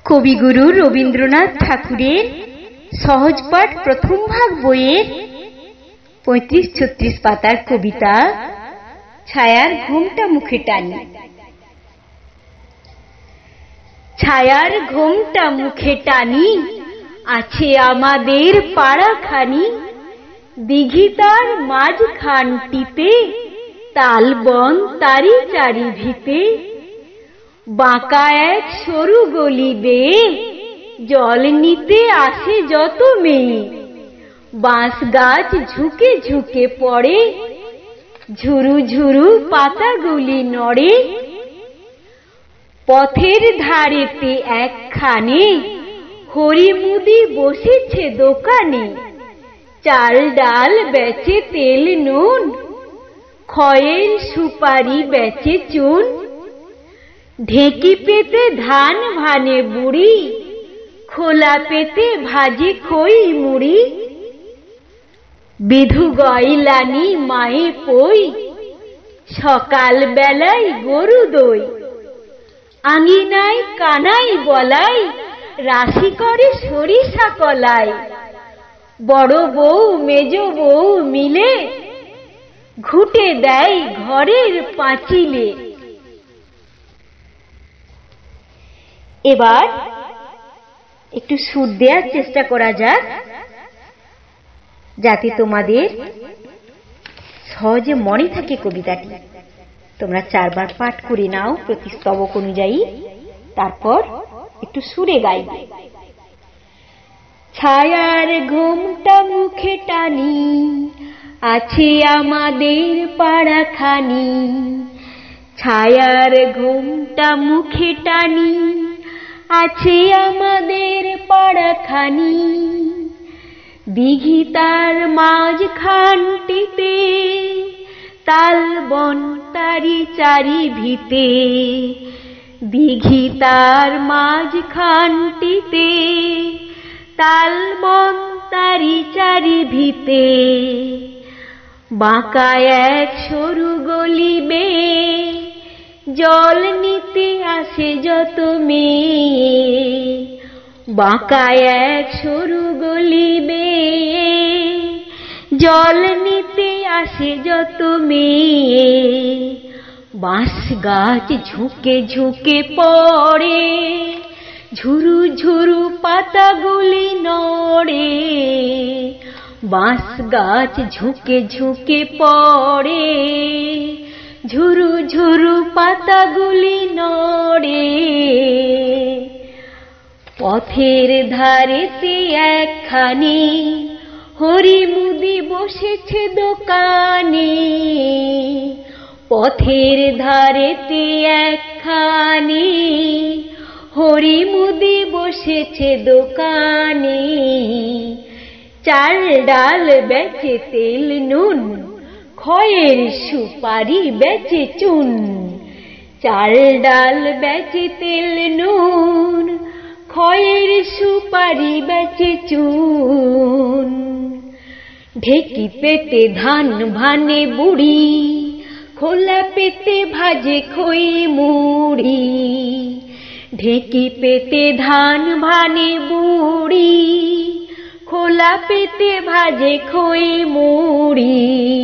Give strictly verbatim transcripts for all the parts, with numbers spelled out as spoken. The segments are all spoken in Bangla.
কবিগুরু রবীন্দ্রনাথ ঠাকুরের সহজপাঠ প্রথম ভাগ বইয়ের পঁয়ত্রিশ ছত্রিশ পাতার কবিতা ছায়ার ঘোমটা মুখে টানি। ছায়ার ঘোমটা মুখে টানি আছে আমাদের পাড়াখানি, দিঘিতার মাঝখানটিতে তালবন তারি চারি ভিতে, বাঁকা এক সরু গলি বেয়ে জল নিতে আসে যত মেয়ে, বাঁশ গাছ ঝুঁকে ঝুঁকে পড়ে ঝুরু ঝুরু পাতাগুলি নড়ে, পথের ধারেতে একখানে হরিমুদি বসেছে দোকানে, চাল ডাল বেচে তেল নুন, খয়ের সুপারি বেচে চুন, ঢেঁকি পেতে ধান ভানে বুড়ি, খোলা পেতে ভাজে খই মুড়ি, বিধু গয়লানি মায়ে পই, সকাল বেলায় গরু দই, আঙিনায় কানাই বলাই রাশি করে সরিষা কলাই, বড় বউ মেজ বউ মিলে ঘুটে দেয় ঘরের পাঁচিলে। এবার একটু সুর দেওয়ার চেষ্টা করা যাক, যাতে তোমাদের সহজে মনে থাকে কবিতাটি। তোমরা চারবার পাঠ করে নাও প্রতি স্তবক অনুযায়ী, তারপর একটু সুরে গাইবে। ছায়ার ঘোমটা মুখে টানি আছে আমাদের পাড়াখানি, ছায়ার ঘোমটা মুখে টানি আছে আমাদের পাড়াখানি, দিঘিতার মাঝখানটিতে তালবন তারি চারি ভিতে, দিঘিতার মাঝখানটিতে তালবন তারি চারি ভিতে, বাঁকা এক সরু গলি বেয়ে জল নিতে আসে যত মেয়ে, বাঁকা এক সরু গলি বেয়ে জল নিতে আসে যত মেয়ে, বাঁশ গাছ ঝুঁকে ঝুঁকে পড়ে ঝুরু ঝুরু পাতাগুলি নড়ে, বাঁশ গাছ ঝুঁকে ঝুঁকে পড়ে ঝুরু ঝুরু পাতাগুলি নড়ে, পথের ধারেতে একখানি হরিমুদি বসেছে দোকানে, পথের ধারেতে একখানি হরিমুদি বসেছে দোকানে, চাল ডাল বেচে তেল নুন, খয়ের সুপারি বেচে চুন, চাল ডাল বেচে তেল নুন, খয়ের সুপারি বেচে চুন, ঢেঁকি পেতে ধান ভানে বুড়ি, খোলা পেতে ভাজে খই মুড়ি, ঢেঁকি পেতে ধান ভানে বুড়ি, খোলা পেতে ভাজে খই মুড়ি,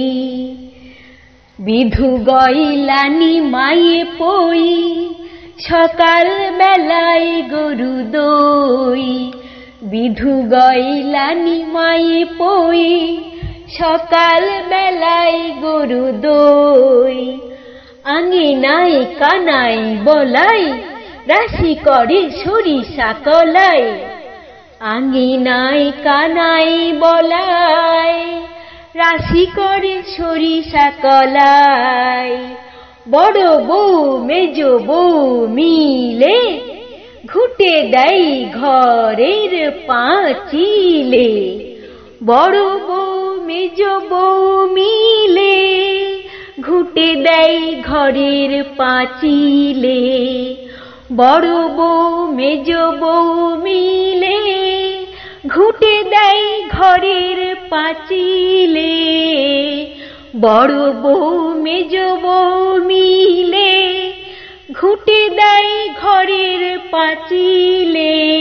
বিধু গয়লানি মায়ে পই, সকাল বেলায় গরু দই, বিধু গয়লানি মায়ে পই, সকাল বেলায় গরু দই, আঙিনায় কানাই বলাই রাশি করে সরিষা কলাই, আঙিনায় কানাই বলাই রাশি করে সরিষা কলাই, বড় বউ মেজ বউ মিলে ঘুটে দেয় ঘরের পাঁচিলে, বড় বউ মেজ বউ মিলে ঘুটে দেয় ঘরের পাঁচিলে, বড় বউ মেজ বউ মিলে ঘুটে দেয় ঘরের পাঁচিলে, বড় বউ মেজ বউ মিলে ঘুটে দেয় ঘর ঘরের পাঁচিলে